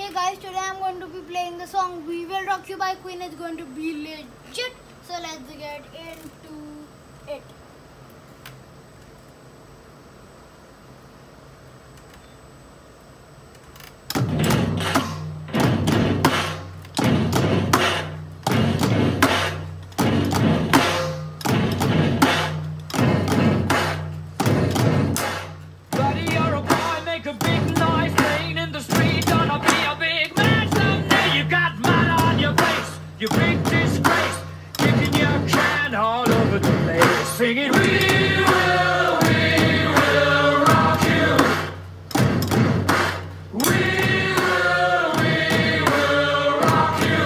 Okay guys, today I'm going to be playing the song We Will Rock You by Queen. It's going to be legit. So let's get into it. You big disgrace, kicking your can all over the place, singing, we will rock you. We will rock you.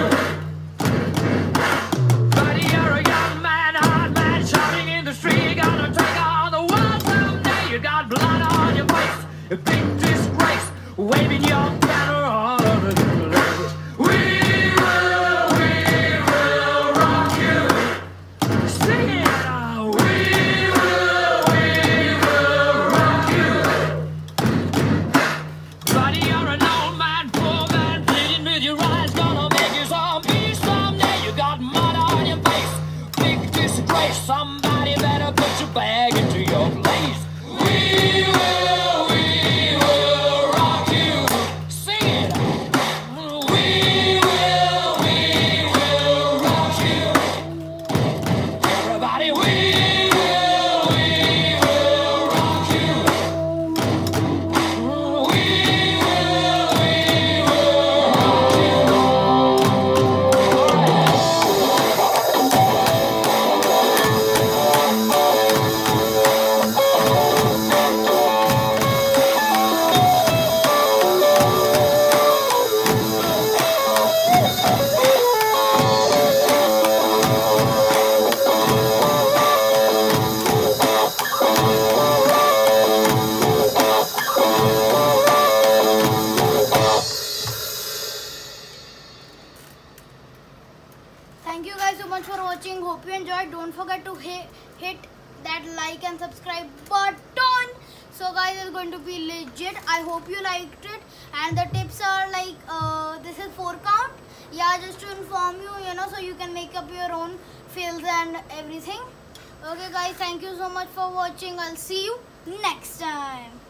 Buddy, you're a young man, hard man, shouting in the street, gonna take on the world someday. You got blood on your face, a big disgrace, waving your banner all over the place. Somebody better put your bag into your place. We will rock you. Sing it. We will rock you. Everybody, we will rock you. We will rock you. Thank you guys so much for watching. Hope you enjoyed. Don't forget to hit that like and subscribe button. So guys, it's going to be legit. I hope you liked it. And the tips are like this is 4 count. Yeah, just to inform you, so you can make up your own fills and everything. Okay guys, thank you so much for watching. I'll see you next time.